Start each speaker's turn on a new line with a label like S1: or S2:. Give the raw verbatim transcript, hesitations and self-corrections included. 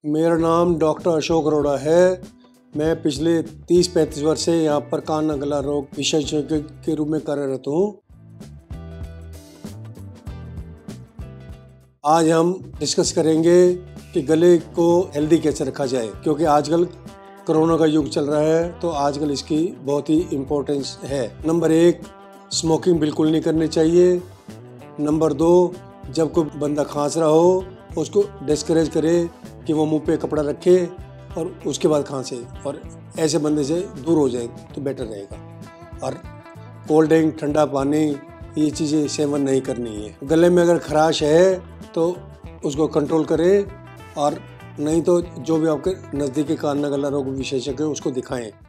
S1: मेरा नाम डॉक्टर अशोक अरोड़ा है। मैं पिछले तीस पैंतीस वर्ष से यहाँ पर कान नाक गला रोग विशेषज्ञ के रूप में कार्यरत हूँ। आज हम डिस्कस करेंगे कि गले को हेल्दी कैसे रखा जाए, क्योंकि आजकल कोरोना का युग चल रहा है, तो आजकल इसकी बहुत ही इम्पोर्टेंस है। नंबर एक, स्मोकिंग बिल्कुल नहीं करनी चाहिए। नंबर दो, जब कोई बंदा खांस रहा हो उसको डिस्करेज करे कि वो मुंह पे कपड़ा रखे और उसके बाद खांसे, और ऐसे बंदे से दूर हो जाए तो बेटर रहेगा। और कोल्ड ड्रिंक, ठंडा पानी, ये चीज़ें सेवन नहीं करनी है। गले में अगर खराश है तो उसको कंट्रोल करें, और नहीं तो जो भी आपके नज़दीकी कान नाक गला रोग विशेषज्ञ है उसको दिखाएं।